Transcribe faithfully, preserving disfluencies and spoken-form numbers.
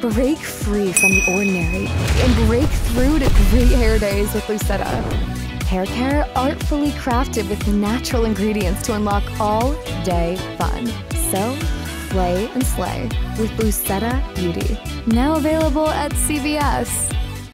Break free from the ordinary and break through to great hair days with Luseta. Hair care artfully crafted with natural ingredients to unlock all-day fun. So, play and slay with Luseta Beauty. Now available at C V S.